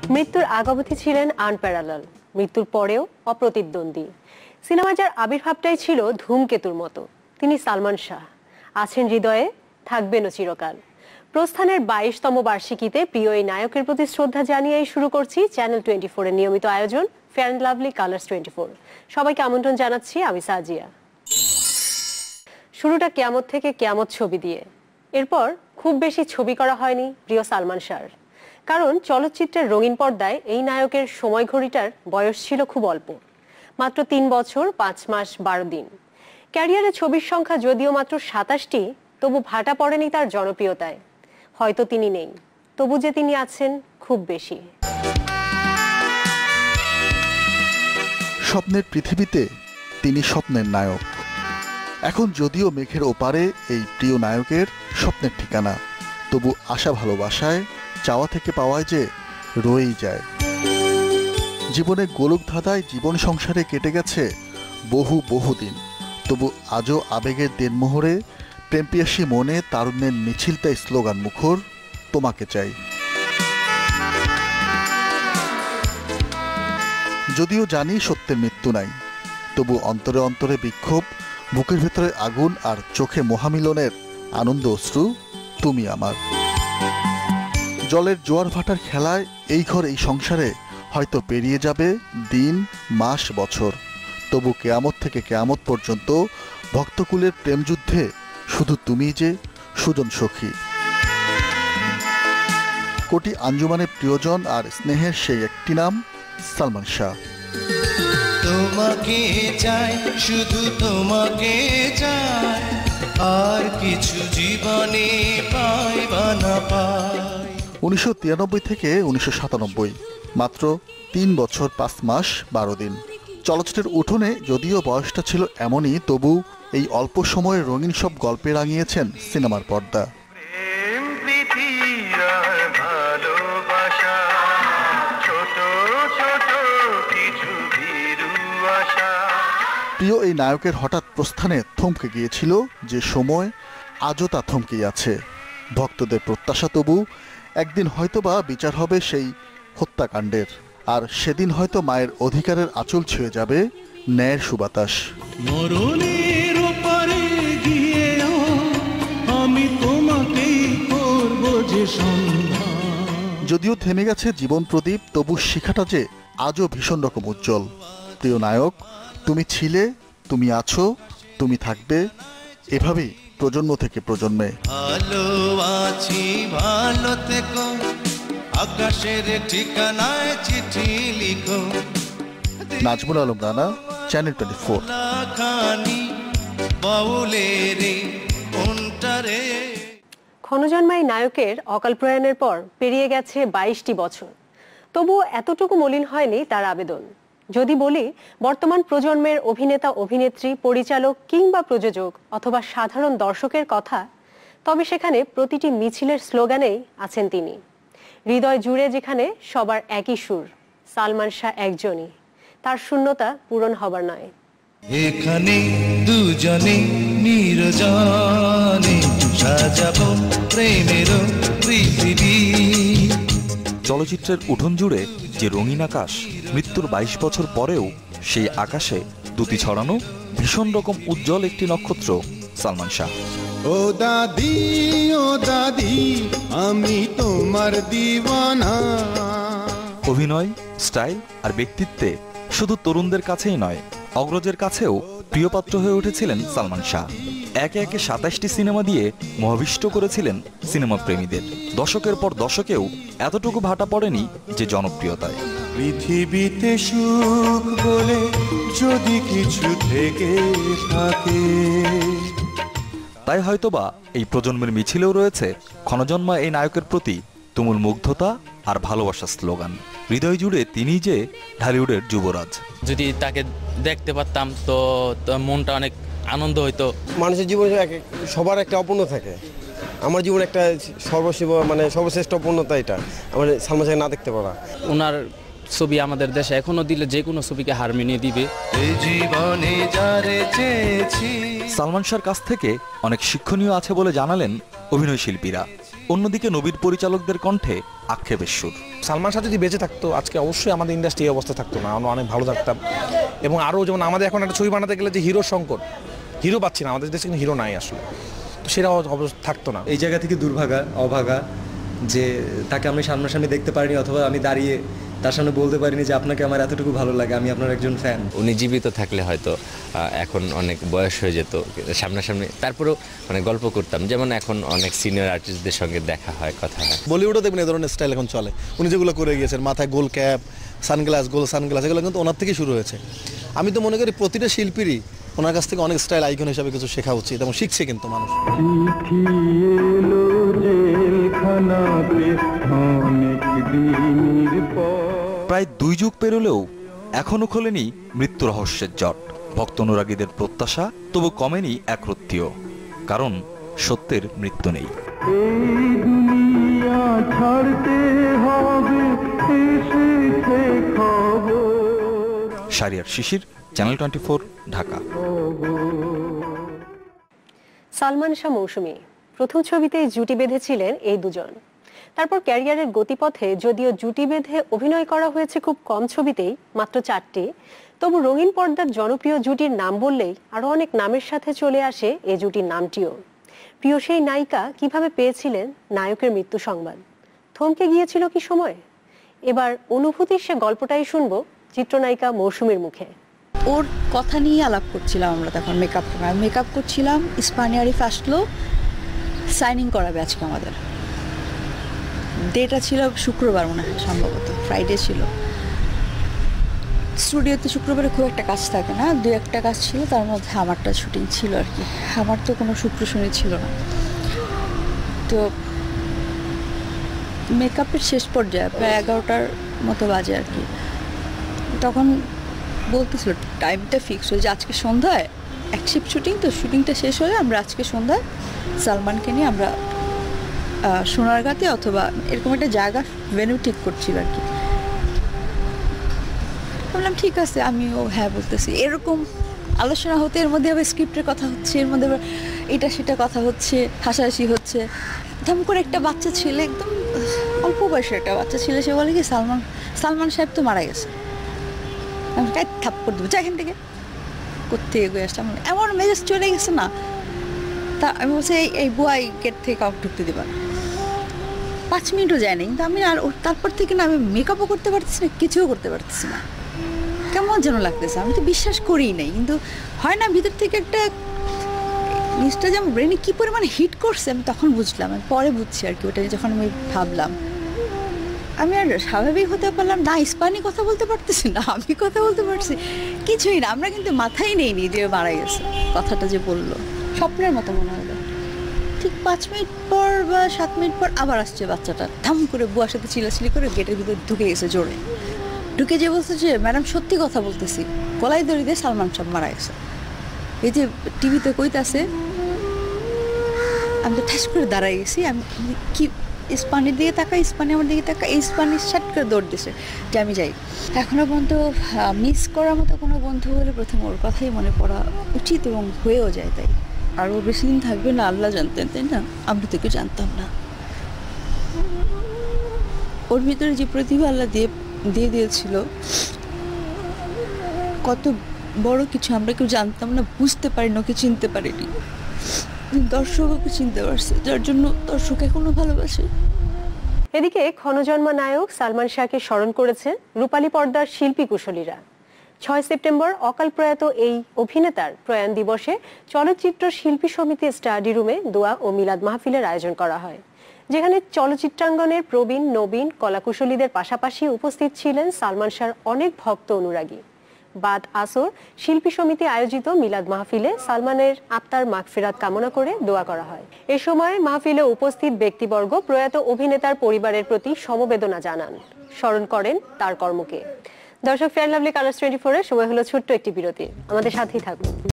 মৃত্যুর আগ অবধি ছিলেন আনপ্যারালাল, মৃত্যুর পরেও অপ্রতিদ্বন্দ্বী। সিনেমার যার আবির্ভাবটাই ছিল ধূমকেতুর মতো, তিনি সালমান শাহ। আছেন হৃদয়ে, থাকবেনও চিরকাল। প্রস্থানের 22তম বার্ষিকীতে প্রিয় এই নায়কের প্রতি শ্রদ্ধা জানিয়েই শুরু করছি চ্যানেল 24 এর নিয়মিত আয়োজন ফেয়ার অ্যান্ড লাভলি কালার্স 24। সবাইকে আমন্ত্রণ জানাচ্ছি, আমি সাজিয়া। শুরুটা কিয়ামত থেকে কিয়ামত ছবি দিয়ে। এরপর খুব বেশি ছবি করা হয়নি প্রিয় সালমান শাহর, কারণ চলচ্চিত্রের রঙিন পর্দায় এই নায়কের সময় ঘড়িটার বয়স ছিল খুব অল্প, মাত্র 3 বছর 5 মাস 12 দিন। ক্যারিয়ারে ছবির সংখ্যা যদিও মাত্র 27টি, তবু ভাটা পড়েনি তার জনপ্রিয়তায়। হয়তো তিনি নেই, তবু যে তিনি আছেন খুব বেশি। স্বপ্নের পৃথিবীতে তিনি স্বপ্নের নায়ক। এখন যদিও মেঘের ওপারে এই প্রিয় নায়কের স্বপ্নের ঠিকানা, তবু আশা ভালোবাসায় চাওয়া থেকে পাওয়ায় যে রয়েই যায়। জীবনে গোলক ধাঁধায় জীবন সংসারে কেটে গেছে বহু দিন, তবু আজও আবেগের দেনমোহরে প্রেমপিয়াসী মনে তারুণ্যের মিছিল তাই স্লোগান মুখর, তোমাকে চাই। যদিও জানি সত্যের মৃত্যু নাই, তবু অন্তরে অন্তরে বিক্ষোভ, বুকের ভেতরে আগুন আর চোখে মহামিলনের আনন্দ অশ্রু, তুমি আমার। জলের জোয়ার ভাটার খেলায় এই ঘর এই সংসারে হয়তো পেরিয়ে যাবে দিন মাস বছর, তবু কেয়ামত থেকে কেয়ামত পর্যন্ত ভক্তকুলের প্রেমযুদ্ধে শুধু তুমি যে সুজন সখী। কোটি আঞ্জুমানের প্রিয়জন আর স্নেহের সেই একটি নাম সালমান শাহ। তোমাকে চাই, শুধু তোমাকে চাই, আর কিছু জীবনে পাইবা না পাই। 1993 থেকে 1997, মাত্র 3 বছর 5 মাস 12 দিন। চলচ্চিত্রের উঠোনে যদিও বয়সটা ছিল এমনই, তবু এই অল্প সময়ে রঙিন সব গল্পে রাঙিয়েছেন সিনেমার পর্দা। প্রিয় এই নায়কের হঠাৎ প্রস্থানে থমকে গিয়েছিল যে সময়, আজও তা থমকেই আছে। ভক্তদের প্রত্যাশা তবু একদিন হয়তোবা বিচার হবে সেই হত্যাকাণ্ডের, আর সেদিন হয়তো মায়ের অধিকারের আঁচল ছুঁয়ে যাবে ন্যায়ের সুবাতাস। মরণের ওপারে গিয়েও আমি তোমাকেই করব যে সন্ধ্যা। যদিও থেমে গেছে জীবন প্রদীপ, তবু শিখাটা যে আজও ভীষণ রকম উজ্জ্বল। প্রিয় নায়ক, তুমি ছিলে, তুমি আছো, তুমি থাকবে, এভাবেই প্রজন্ম থেকে প্রজন্মে। ভালো আছি, ভালো থেকো, আকাশের ঠিকানায় চিঠি লিখো। নাজমুল আলম রানা, চ্যানেল 24। ক্ষণজন্মা এই নায়কের অকাল প্রয়াণের পর পেরিয়ে গেছে 22টি বছর, তবু এতটুকু মলিন হয়নি তার আবেদন। যদি বলি বর্তমান প্রজন্মের অভিনেতা অভিনেত্রী, পরিচালক কিংবা প্রযোজক অথবা সাধারণ দর্শকের কথা, তবে সেখানে প্রতিটি মিছিলের স্লোগানেই আছেন তিনি। হৃদয় জুড়ে যেখানে সবার একই সুর, সালমান শাহ একজনই, তার শূন্যতা পূরণ হবার নয়। এখানে দুজনে নির্জনে সাজাবো প্রেমের পৃথিবী। চলচ্চিত্রের উঠোন জুড়ে যে রঙিন আকাশ, মৃত্যুর 22 বছর পরেও সেই আকাশে দুটি ছড়ানো ভীষণ রকম উজ্জ্বল একটি নক্ষত্র সালমান শাহ। ও দাদি, ও দাদি, আমি তোমার দিওয়ানা। অভিনয়, স্টাইল আর ব্যক্তিত্বে শুধু তরুণদের কাছেই নয়, অগ্রজের কাছেও প্রিয়পাত্র হয়ে উঠেছিলেন সালমান শাহ। একে একে 27টি সিনেমা দিয়ে মোহাবিষ্ট করেছিলেন সিনেমা প্রেমীদের। দশকের পর দশকেও এতটুকু ভাটা পড়েনি যে জনপ্রিয়তায়। পৃথিবীতে সুখ বলে যদি কিছু থেকে থাকে, তাই হয়তোবা এই প্রজন্মের মিছিলেও রয়েছে ক্ষণজন্মা এই নায়কের প্রতি তুমুল মুগ্ধতা আর ভালোবাসার স্লোগান। হৃদয় জুড়ে তিনি যে ঢালিউডের যুবরাজ। যদি তাকে দেখতে পারতাম তো মনটা অনেক আনন্দ হইতো। মানুষের জীবনে সবার একটা অপূর্ণ থাকে, আমার জীবনে একটা সর্বশ্রেষ্ঠ অপূর্ণতা এটা আমার সালমান শাহকে না দেখতে পারা। ওনার ছবি আমাদের দেশে এখনো দিলে যে কোনো ছবিকে হার মানিয়ে দিবে। সালমান শাহর কাছ থেকে অনেক শিক্ষণীয় আছে বলে জানালেন অভিনয় শিল্পীরা। অন্যদিকে নবীর পরিচালকদের কণ্ঠে আক্ষেপের সুর। সালমান শাহ যদি বেঁচে থাকতো আজকে অবশ্যই আমাদের ইন্ডাস্ট্রি এই অবস্থা থাকতো না, আমরা অনেক ভালো থাকতাম। এবং আরও যেমন আমাদের এখন একটা ছবি বানাতে গেলে যে হিরো সংকট, হিরো পাচ্ছি না, আমাদের দেশে কিন্তু হিরো নাই আসলে, তো সেটা থাকতো না। এই জায়গা থেকে দুর্ভাগা, অভাগা যে তাকে আমি সামনাসামনি দেখতে পারিনি, অথবা আমি দাঁড়িয়ে তার সামনে বলতে পারিনি যে আপনাকে আমার এতটুকু ভালো লাগে, আমি আপনার একজন ফ্যান। উনি জীবিত থাকলে হয়তো এখন অনেক বয়স হয়ে যেত, সামনাসামনি তারপরেও মানে গল্প করতাম, যেমন এখন অনেক সিনিয়র আর্টিস্টদের সঙ্গে দেখা হয়, কথা হয়। বলিউডে দেখবেন এই ধরনের স্টাইল এখন চলে, উনি যেগুলো করে গিয়েছেন, মাথায় গোল ক্যাপ, সানগ্লাস, গোল সানগ্লাস, এগুলো কিন্তু ওনার থেকেই শুরু হয়েছে। আমি তো মনে করি প্রতিটা শিল্পীরই ওনার কাছ থেকে অনেক স্টাইল আইকন হিসাবে কিছু শেখা উচিত, এবং শিখছে কিন্তু মানুষ। প্রায় 2 যুগ পেরোলেও এখনো খোলেনি মৃত্যু রহস্যের জট। ভক্ত অনুরাগীদের প্রত্যাশা তবু কমেনি একরত্তিও, কারণ সত্যের মৃত্যু নেই। শাহরিয়ার শিশির, চ্যানেল 24, ঢাকা। সালমান শাহ মৌসুমী প্রথম ছবিতেই জুটি বেঁধেছিলেন এই দুজন। তারপর ক্যারিয়ারের গতিপথে যদিও জুটি বেঁধে অভিনয় করা হয়েছে খুব কম ছবিতেই, মাত্র 4টি, তবু রঙিন পর্দার জনপ্রিয় জুটির নাম বললেই আরো অনেক নামের সাথে চলে আসে এই জুটির নামটিও। প্রিয় সেই নায়িকা কিভাবে পেয়েছিলেন নায়কের মৃত্যু সংবাদ? থমকে গিয়েছিল কি সময়? এবার অনুভূতির সে গল্পটাই শুনবো চিত্রনায়িকা মৌসুমীর মুখে। ওর কথা নিয়ে আলাপ করছিলাম আমরা তখন, মেকআপ করছিলাম। ইস্পানিয়ারি ফার্স্টলো সাইনিং করাবে আজকে আমাদের, ডেটা ছিল শুক্রবার মনে হয়, সম্ভবত ফ্রাইডে ছিল। স্টুডিওতে শুক্রবারে খুব একটা কাজ থাকে না, 2-1টা কাজ ছিল, তার মধ্যে আমারটা শুটিং ছিল আর কি। আমার তো কোনো শুক্র শনি ছিল না। তো মেকআপের শেষ পর্যায়ে প্রায় 11টার মতো বাজে আর কি, তখন বলতেছিল টাইমটা ফিক্স হয়ে যে আজকে সন্ধ্যায় এক শিফট শুটিং, তো শুটিংটা শেষ হলে আমরা আজকে সন্ধ্যায় সালমানকে নিয়ে আমরা সোনারগাঁতে অথবা এরকম একটা জায়গা ভেন্যু ঠিক করছিল আর কি। বললাম ঠিক আছে, আমিও হ্যাঁ বলতেছি। এরকম আলোচনা হতে এর মধ্যে আবার স্ক্রিপ্টের কথা হচ্ছে, এর মধ্যে আবার এটা সেটা কথা হচ্ছে, হাসাহাসি হচ্ছে। ধাম করে একটা বাচ্চা ছেলে, একদম অল্প বয়সের একটা বাচ্চা ছেলে, সে বলে কি সালমান সাহেব তো মারা গেছে। আমি থাপ্পড় দেবো, যা এখান থেকে করতে এগিয়ে আসলাম, এমন মেজাজ চলে গেছে না। তা আমি বলছি এই বুয়াই গেট থেকে কাউকে ঢুকতে দেবার 5 মিনিটও যায়নি, কিন্তু আমি আর তারপর থেকে না আমি মেকআপও করতে পারতেছি না, কিছুও করতে পারতেছি না, কেমন যেন লাগতেছে। আমি তো বিশ্বাস করিই নাই, কিন্তু হয় না ভিতর থেকে একটা জিনিসটা যেমন ব্রেনে কী পরিমাণে হিট করছে আমি তখন বুঝলাম, আমি পরে বুঝছি আর কি। ওটা যখন আমি ভাবলাম, আমি আর স্বাভাবিক হতে পারলাম না, ইস্পানি কথা বলতে পারতেছি না, আমি কথা বলতে পারছি, কিছুই না। আমরা কিন্তু মাথায় নেইনি যে মারা গেছে, কথাটা যে বললো স্বপ্নের মতো মনে হলো। ঠিক 5 মিনিট পর বা 7 মিনিট পর আবার আসছে বাচ্চাটা, ধাম করে বুয়ার সাথে চিলাচিলি করে গেটের ভিতরে ঢুকে গেছে জোরে। ঢুকে যে বলছে যে ম্যাডাম সত্যি কথা বলতেছি, গলায় দড়ি দিয়ে সালমান শাহ মারা গেছে। এই যে টিভিতে কইতাছে, আমি তো ঠাস করে দাঁড়াই গেছি। আমি কি ইস্পানির দিকে তাকা, ইস্পানি আমার দিকে তাকা, এই ইস্পানি শাট করে দৌড় দিছে যে আমি যাই। এখনও পর্যন্ত মিস করার মতো কোনো বন্ধু হলে প্রথম ওর কথাই মনে পড়া উচিত, এবং হয়েও যায় তাই। আর ও বেশি দিন থাকবে না আল্লাহ জানতেন, তাই না? আমরা তো কেউ জানতাম না। ওর ভিতরে যে প্রতিভা আল্লাহ দিয়ে দিয়েছিল, কত বড় কিছু আমরা কেউ জানতাম না, বুঝতে পারিনি, ওকে চিনতে পারিনি। দর্শক ওকে চিনতে পারছে, যার জন্য দর্শক এখনো ভালোবাসে। এদিকে ক্ষণজন্মা নায়ক সালমান শাহকে স্মরণ করেছেন রূপালী পর্দার শিল্পী কুশলীরা। 6 সেপ্টেম্বর অকাল প্রয়াত এই অভিনেতার প্রয়াণ দিবসে চলচ্চিত্র শিল্পী সমিতি স্টাডি রুমে দোয়া ও মিলাদ মাহফিলের আয়োজন করা হয়, যেখানে চলচ্চিত্রাঙ্গনের প্রবীণ নবীন কলাকুশলীদের পাশাপাশি উপস্থিত ছিলেন সালমান শাহর অনেক ভক্ত অনুরাগী। বাদ আসর শিল্পী সমিতি আয়োজিত মিলাদ মাহফিলে সালমানের আত্মার মাগফিরাত কামনা করে দোয়া করা হয়। এ সময় মাহফিলে উপস্থিত ব্যক্তিবর্গ প্রয়াত অভিনেতার পরিবারের প্রতি সমবেদনা জানান, স্মরণ করেন তার কর্মকে। দর্শক, ফেয়ার লাভলি কালার্স 24 এর সময় হলো ছোট্ট একটি বিরতি, আমাদের সাথেই থাকুন।